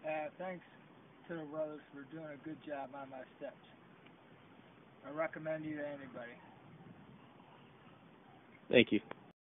Thanks, Tittle Brothers, for doing a good job on my steps. I recommend you to anybody. Thank you.